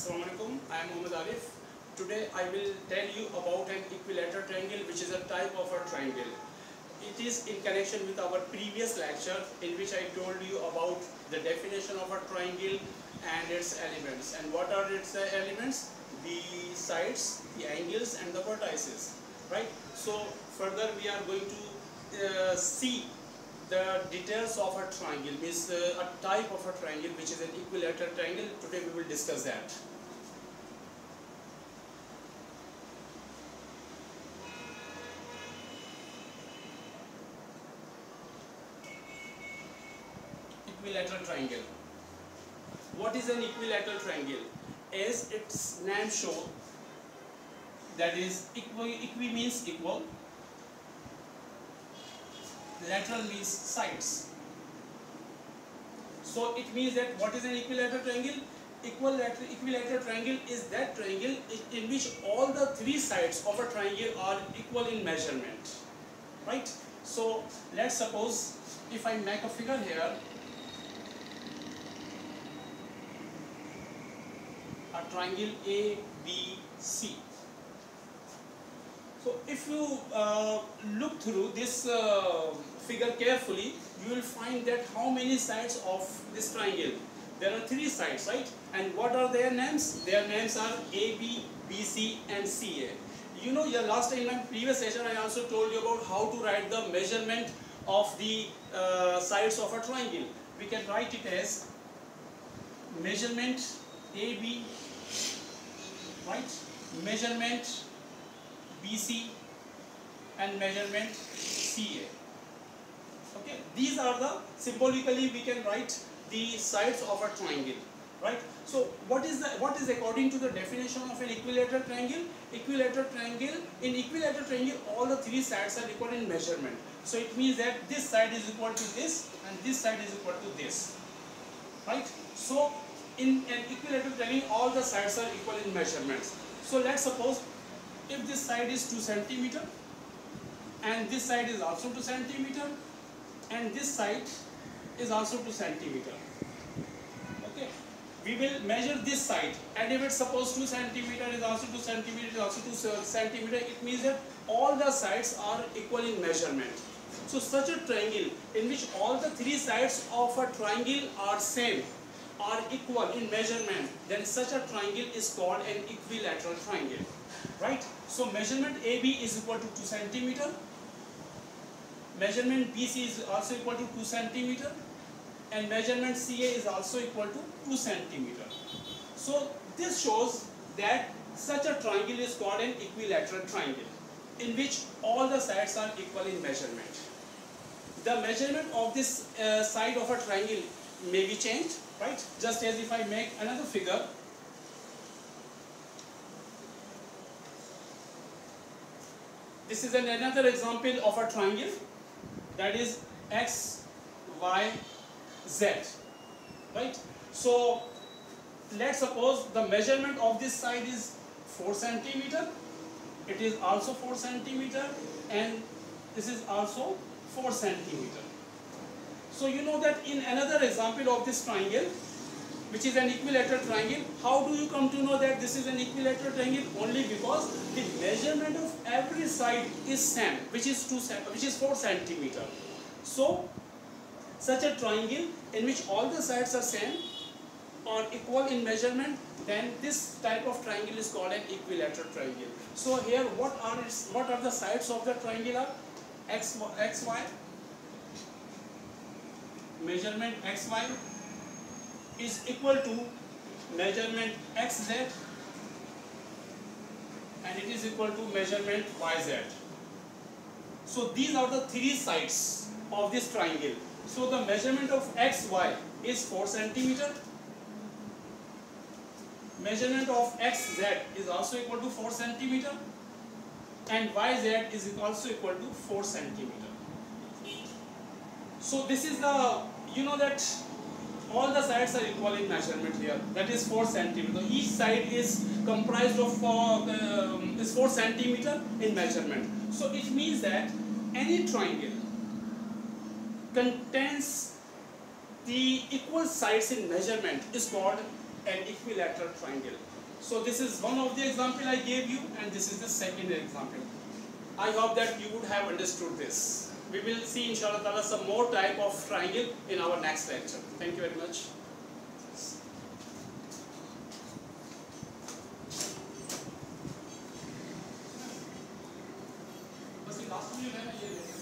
Assalamualaikum. I am Mohammad Arif. Today I will tell you about an equilateral triangle, which is a type of a triangle. It is in connection with our previous lecture in which I told you about the definition of a triangle and its elements. And what are its elements? The sides, the angles and the vertices. Right? So further we are going to see the details of a triangle, means a type of a triangle which is an equilateral triangle. Today we will discuss that. Equilateral triangle. What is an equilateral triangle? As its name shows, that is equi means equal, lateral means sides. So it means that what is an equilateral triangle? Equilateral triangle is that triangle in which all the three sides of a triangle are equal in measurement. Right? So let's suppose if I make a figure here, a triangle ABC. So if you look through this figure carefully, you will find that how many sides of this triangle? There are three sides, right? And what are their names? Their names are AB, BC and CA. You know, last time in my previous session I also told you about how to write the measurement of the sides of a triangle. We can write it as measurement AB, right? Measurement BC and measurement CA. Okay, these are the, symbolically we can write the sides of a triangle, right? So what is according to the definition of an equilateral triangle? Equilateral triangle, in equilateral triangle all the three sides are equal in measurement. So it means that this side is equal to this and this side is equal to this, right? So in an equilateral triangle all the sides are equal in measurements. So let's suppose if this side is 2 centimeter and this side is also 2 centimeter and this side is also 2 centimeter. Okay, we will measure this side, and if it's suppose 2 centimeter is also 2 centimeter is also 2 centimeter, it means that all the sides are equal in measurement. So such a triangle in which all the three sides of a triangle are same, are equal in measurement, then such a triangle is called an equilateral triangle. Right? So measurement AB is equal to 2 centimeter, measurement BC is also equal to 2 centimeter, and measurement CA is also equal to 2 centimeter. So this shows that such a triangle is called an equilateral triangle in which all the sides are equal in measurement. The measurement of this side of a triangle may be changed, right? Just as if I make another figure. This is another example of a triangle, that is X, Y, Z, right? So let's suppose the measurement of this side is 4 centimeter, it is also 4 centimeter, and this is also 4 centimeter. So you know that in another example of this triangle, which is an equilateral triangle, how do you come to know that this is an equilateral triangle? Only because the measurement of every side is same, which is 4 centimeter. So such a triangle in which all the sides are same or equal in measurement, then this type of triangle is called an equilateral triangle. So here what are the sides of the triangle are? XY, measurement XY is equal to measurement XZ, and it is equal to measurement YZ. So these are the three sides of this triangle. So the measurement of XY is 4 centimeter, measurement of XZ is also equal to 4 centimeter, and YZ is also equal to 4 centimeter. So this is the, you know that all the sides are equal in measurement here, that is 4 centimeter. Each side is comprised of 4 centimeter in measurement. So it means that any triangle contains the equal sides in measurement is called an equilateral triangle. So this is one of the example I gave you, and this is the second example. I hope that you would have understood this. We will see inshallah ta'ala some more type of triangle in our next lecture. Thank you very much. बस ये last में जो है ना ये